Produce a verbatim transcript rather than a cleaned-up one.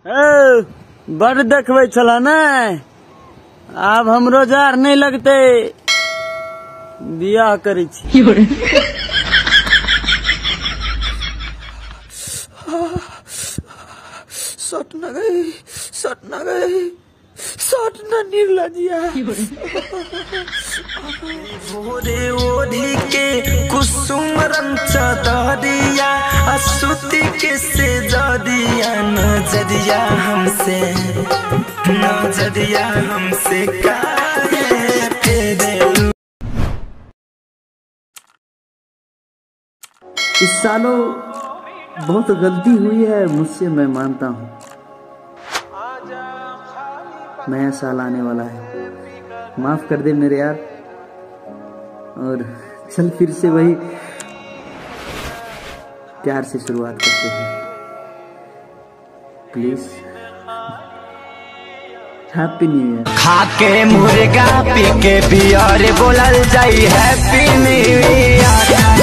बड़ देखबे छला ने, आब हमरो जार नहीं लगते, बियाह करी छी। सट न गई, सट न गई, सट न निर्लजिया। भोरे ओढ़ी के कुसुम रंग चदरिया, असुती के से जदिया, नजरिया हमसे नजरिया हमसे काहे तेरे। इस सालों बहुत गलती हुई है मुझसे, मैं मानता हूँ। नया साल आने वाला है, माफ कर दे मेरे यार, और चल फिर से वही प्यार से शुरुआत करते हैं, प्लीज। Happy new year. खाके मुर्गा पी के बियर बोलल जाई हैप्पी न्यू ईयर।